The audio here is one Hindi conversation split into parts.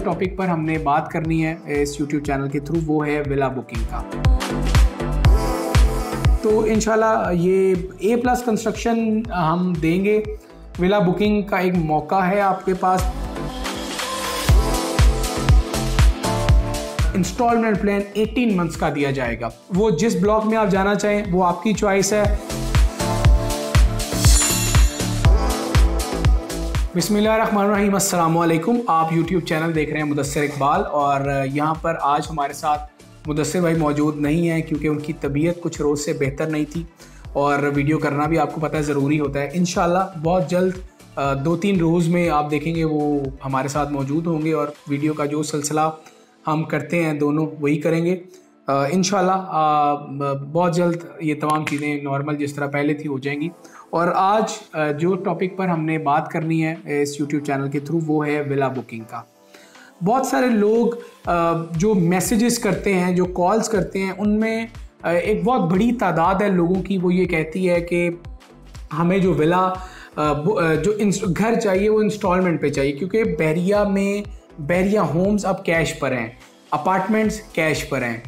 टॉपिक पर हमने बात करनी है इस YouTube चैनल के थ्रू वो है विला बुकिंग का। तो इंशाल्लाह ये A+ कंस्ट्रक्शन हम देंगे। विला बुकिंग का एक मौका है आपके पास। इंस्टॉलमेंट प्लान 18 मंथ्स का दिया जाएगा। वो जिस ब्लॉक में आप जाना चाहें वो आपकी चॉइस है। बिस्मिल्लाहिर्रहमानिर्रहीम, अस्सलाम वालेकुम। आप YouTube चैनल देख रहे हैं मुदस्सिर इकबाल और यहाँ पर आज हमारे साथ मुदस्सिर भाई मौजूद नहीं है क्योंकि उनकी तबीयत कुछ रोज़ से बेहतर नहीं थी और वीडियो करना भी आपको पता है ज़रूरी होता है। इंशाल्लाह बहुत जल्द 2-3 रोज़ में आप देखेंगे वो हमारे साथ मौजूद होंगे और वीडियो का जो सिलसिला हम करते हैं दोनों वही करेंगे इंशाल्लाह। बहुत जल्द ये तमाम चीज़ें नॉर्मल जिस तरह पहले थी हो जाएंगी। और आज जो टॉपिक पर हमने बात करनी है इस YouTube चैनल के थ्रू वो है विला बुकिंग का। बहुत सारे लोग जो मैसेजेस करते हैं, जो कॉल्स करते हैं, उनमें एक बहुत बड़ी तादाद है लोगों की, वो ये कहती है कि हमें जो विला जो घर चाहिए वो इंस्टॉलमेंट पे चाहिए क्योंकि बहरिया होम्स अब कैश पर हैं, अपार्टमेंट्स कैश पर हैं।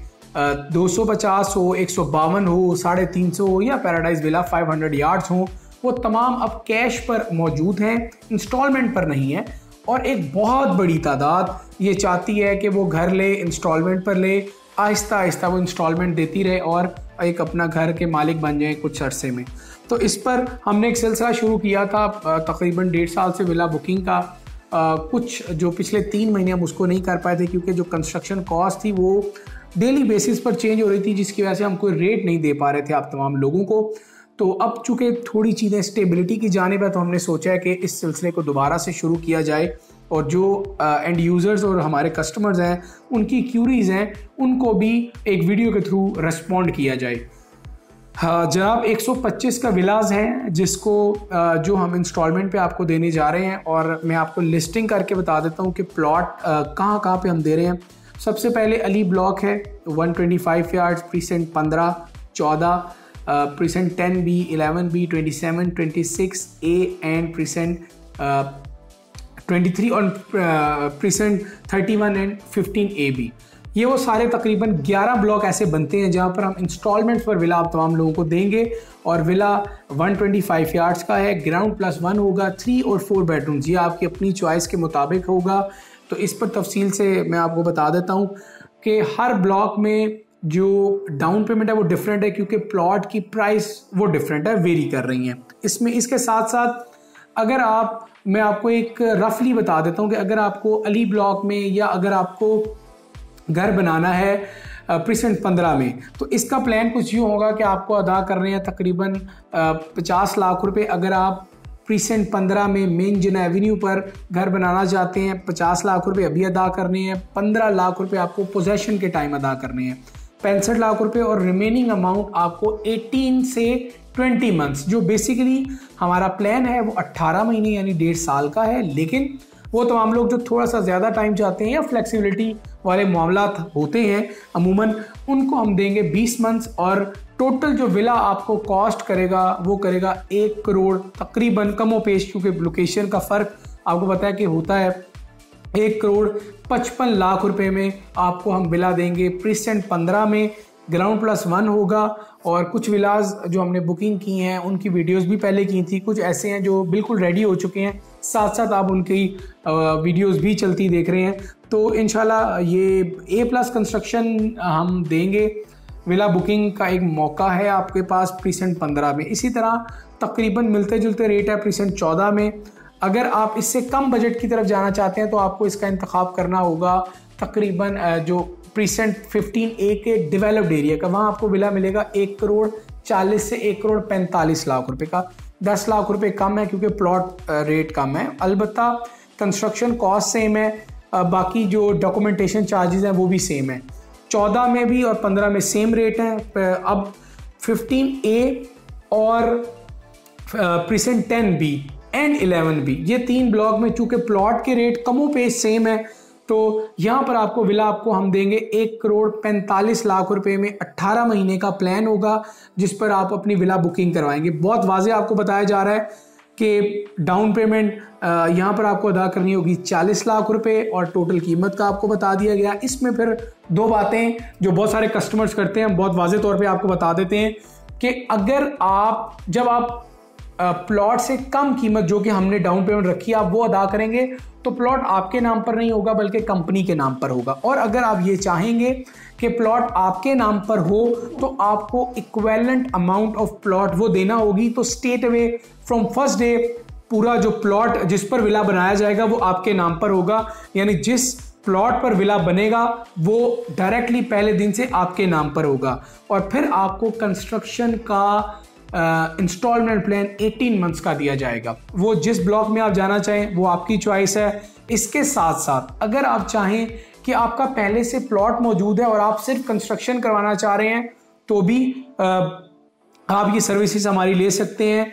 250 हो, 152 हो, 350 हो या पैराडाइज विला 500 यार्ड्स हो, वो तमाम अब कैश पर मौजूद हैं, इंस्टॉलमेंट पर नहीं है। और एक बहुत बड़ी तादाद ये चाहती है कि वो घर ले, इंस्टॉलमेंट पर ले, आहिस्ता आहिस्ता वो इंस्टॉलमेंट देती रहे और एक अपना घर के मालिक बन जाए कुछ अरसे में। तो इस पर हमने एक सिलसिला शुरू किया था तकरीबन 1.5 साल से विला बुकिंग का। कुछ जो पिछले 3 महीने हम उसको नहीं कर पाए थे क्योंकि जो कंस्ट्रक्शन कॉस्ट थी वो डेली बेसिस पर चेंज हो रही थी, जिसकी वजह से हम कोई रेट नहीं दे पा रहे थे आप तमाम लोगों को। तो अब चूँकि थोड़ी चीज़ें स्टेबिलिटी की जानिब है तो हमने सोचा है कि इस सिलसिले को दोबारा से शुरू किया जाए और जो एंड यूज़र्स और हमारे कस्टमर्स हैं उनकी क्यूरीज़ हैं उनको भी एक वीडियो के थ्रू रिस्पॉन्ड किया जाए। हाँ जनाब, 125 का विलाज है जिसको जो हम इंस्टॉलमेंट पे आपको देने जा रहे हैं और मैं आपको लिस्टिंग करके बता देता हूँ कि प्लॉट कहाँ पे हम दे रहे हैं। सबसे पहले अली ब्लॉक है 125 yards, precinct 15, 14, precinct 10B, 11B, 27, 26A and precinct 23 और प्रीसेंट 31 एंड 15AB। ये वो सारे तकरीबन 11 ब्लॉक ऐसे बनते हैं जहाँ पर हम इंस्टॉलमेंट्स पर विला आप तमाम लोगों को देंगे। और विला 125 यार्ड्स का है, ग्राउंड +1 होगा, 3 और 4 बेडरूम्स, ये आपकी अपनी चॉइस के मुताबिक होगा। तो इस पर तफसील से मैं आपको बता देता हूँ कि हर ब्लॉक में जो डाउन पेमेंट है वो डिफरेंट है क्योंकि प्लॉट की प्राइस वो डिफरेंट है, वेरी कर रही हैं इसमें। इसके साथ साथ अगर मैं आपको एक रफली बता देता हूँ कि अगर आपको अली ब्लॉक में या अगर आपको घर बनाना है प्रीसेंट 15 में तो इसका प्लान कुछ यूँ होगा कि आपको अदा कर रहे हैं तकरीबन 50 लाख रुपए। अगर आप प्रीसेंट 15 में मेन जिना एवेन्यू पर घर बनाना चाहते हैं 50 लाख रुपए अभी अदा करने हैं, 15 लाख रुपए आपको पोजेशन के टाइम अदा करने हैं, 65 लाख रुपए और रिमेनिंग अमाउंट आपको 18 से 20 मंथ्स, जो बेसिकली हमारा प्लान है वो 18 महीने यानी 1.5 साल का है। लेकिन वो तमाम लोग जो थोड़ा सा ज़्यादा टाइम चाहते हैं या फ्लेक्सिबिलिटी वाले मामलात होते हैं अमूमन, उनको हम देंगे 20 मंथ्स और टोटल जो विला आपको कॉस्ट करेगा वो करेगा 1 करोड़ तकरीबन, कमो पेश क्योंकि लोकेशन का फ़र्क आपको पता है कि होता है। 1 करोड़ 55 लाख रुपए में आपको हम विला देंगे प्रीसेंट 15 में, ग्राउंड +1 होगा। और कुछ विलाज जो हमने बुकिंग की हैं उनकी वीडियोस भी पहले की थी, कुछ ऐसे हैं जो बिल्कुल रेडी हो चुके हैं, साथ साथ आप उनकी वीडियोस भी चलती देख रहे हैं। तो इंशाल्लाह ये A+ कंस्ट्रक्शन हम देंगे। विला बुकिंग का एक मौका है आपके पास प्रीसेंट 15 में। इसी तरह तकरीबन मिलते जुलते रेट है प्रीसेंट 14 में। अगर आप इससे कम बजट की तरफ जाना चाहते हैं तो आपको इसका इंतखाब करना होगा तकरीबन जो प्रीसेंट 15A के डेवलप्ड एरिया का, वहाँ आपको विला मिलेगा 1 करोड़ 40 से 1 करोड़ 45 लाख रुपए का। 10 लाख रुपए कम है क्योंकि प्लॉट रेट कम है, अलबत्ता कंस्ट्रक्शन कॉस्ट सेम है, बाकी जो डॉक्यूमेंटेशन चार्जेस हैं वो भी सेम है। 14 में भी और 15 में सेम रेट है। अब 15A और प्रीसेंट 10B एंड 11B, ये 3 ब्लॉक में चूँकि प्लॉट के रेट कमो पेश सेम है तो यहाँ पर आपको विला आपको हम देंगे 1 करोड़ 45 लाख रुपए में। 18 महीने का प्लान होगा जिस पर आप अपनी विला बुकिंग करवाएंगे। बहुत वाज़ेह आपको बताया जा रहा है कि डाउन पेमेंट यहाँ पर आपको अदा करनी होगी 40 लाख रुपए और टोटल कीमत का आपको बता दिया गया। इसमें फिर दो बातें जो बहुत सारे कस्टमर्स करते हैं, बहुत वाज़ेह तौर पे आपको बता देते हैं कि अगर जब आप प्लॉट से कम कीमत जो कि हमने डाउन पेमेंट रखी है आप वो अदा करेंगे तो प्लॉट आपके नाम पर नहीं होगा बल्कि कंपनी के नाम पर होगा। और अगर आप ये चाहेंगे कि प्लॉट आपके नाम पर हो तो आपको इक्विवेलेंट अमाउंट ऑफ प्लॉट वो देना होगी। तो straight away from first day पूरा जो प्लॉट जिस पर विला बनाया जाएगा वो आपके नाम पर होगा, यानी जिस प्लॉट पर विला बनेगा वो डायरेक्टली पहले दिन से आपके नाम पर होगा। और फिर आपको कंस्ट्रक्शन का इंस्टॉलमेंट प्लान 18 मंथ्स का दिया जाएगा। वो जिस ब्लॉक में आप जाना चाहें वो आपकी चॉइस है। इसके साथ साथ अगर आप चाहें कि आपका पहले से प्लॉट मौजूद है और आप सिर्फ कंस्ट्रक्शन करवाना चाह रहे हैं तो भी आप ये सर्विसेज हमारी ले सकते हैं।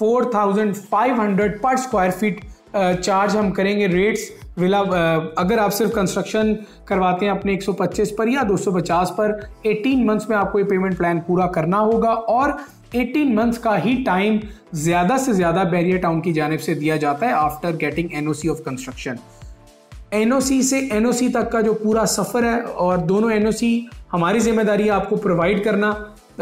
4500 पर स्क्वायर फीट चार्ज हम करेंगे रेट्स विला। अगर आप सिर्फ कंस्ट्रक्शन करवाते हैं अपने 125 पर या 250 पर 18 मंथ्स में आपको ये पेमेंट प्लान पूरा करना होगा। और 18 मंथ्स का ही टाइम ज़्यादा से ज़्यादा बैरियर टाउन की जानिब से दिया जाता है after getting NOC of construction. NOC से एनओसी तक का जो पूरा सफ़र है और दोनों एनओसी हमारी जिम्मेदारी है आपको प्रोवाइड करना,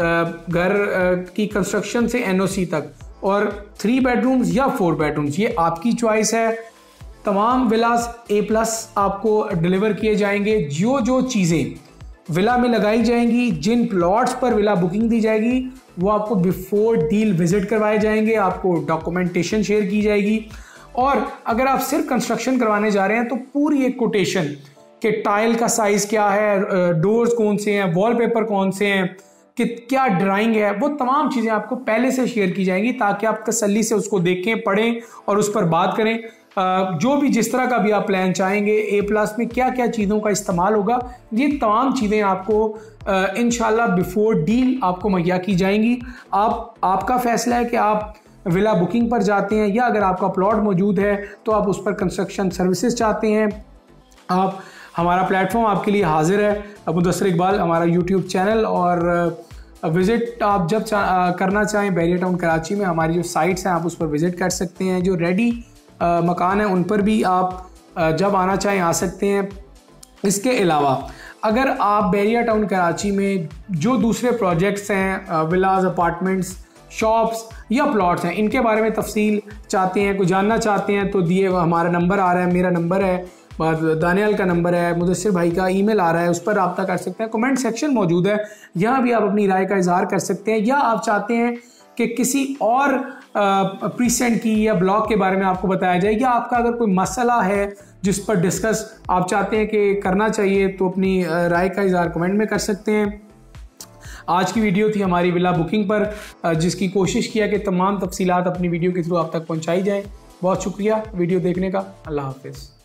घर की कंस्ट्रक्शन से एनओसी तक। और 3 बेडरूम्स या 4 बेडरूम्स ये आपकी चॉइस है। तमाम विलास A+ आपको डिलीवर किए जाएंगे। जो चीज़ें विला में लगाई जाएंगी, जिन प्लॉट्स पर विला बुकिंग दी जाएगी वो आपको बिफोर डील विजिट करवाए जाएंगे, आपको डॉक्यूमेंटेशन शेयर की जाएगी। और अगर आप सिर्फ कंस्ट्रक्शन करवाने जा रहे हैं तो पूरी एक कोटेशन कि टाइल का साइज़ क्या है, डोर्स कौन से हैं, वॉलपेपर कौन से हैं, कि क्या ड्राइंग है, वो तमाम चीज़ें आपको पहले से शेयर की जाएंगी ताकि आप तसल्ली से उसको देखें, पढ़ें और उस पर बात करें। जो भी जिस तरह का भी आप प्लान चाहेंगे A+ में क्या क्या चीज़ों का इस्तेमाल होगा ये तमाम चीज़ें आपको इंशाल्लाह बिफोर डील आपको मुहैया की जाएंगी। आपका फैसला है कि आप विला बुकिंग पर जाते हैं या अगर आपका प्लॉट मौजूद है तो आप उस पर कंस्ट्रक्शन सर्विसेज चाहते हैं। आप हमारा प्लेटफॉर्म आपके लिए हाजिर है, मुदस्सिर इकबाल हमारा यूट्यूब चैनल। और विज़िट आप जब करना चाहें बैरियर टाउन कराची में हमारी जो साइट्स हैं आप उस पर विज़िट कर सकते हैं। जो रेडी मकान है उन पर भी आप जब आना चाहें आ सकते हैं। इसके अलावा अगर आप बैरियर टाउन कराची में जो दूसरे प्रोजेक्ट्स हैं, विलाज, अपार्टमेंट्स, शॉप्स या प्लॉट्स हैं, इनके बारे में तफसील चाहते हैं, कुछ जानना चाहते हैं तो दिए हमारा नंबर आ रहा है, मेरा नंबर है, दानियाल का नंबर है, मुदस्सिर भाई का ईमेल आ रहा है, उस पर रब्ता कर सकते हैं। कमेंट सेक्शन मौजूद है, यहाँ भी आप अपनी राय का इजहार कर सकते हैं। या आप चाहते हैं कि किसी और प्रीसेंट की या ब्लॉक के बारे में आपको बताया जाए, या आपका अगर कोई मसला है जिस पर डिस्कस आप चाहते हैं कि करना चाहिए तो अपनी राय का इजहार कमेंट में कर सकते हैं। आज की वीडियो थी हमारी विला बुकिंग पर, जिसकी कोशिश किया कि तमाम तफसीलात अपनी वीडियो के थ्रू आप तक पहुंचाई जाए। बहुत शुक्रिया वीडियो देखने का। अल्लाह हाफिज़।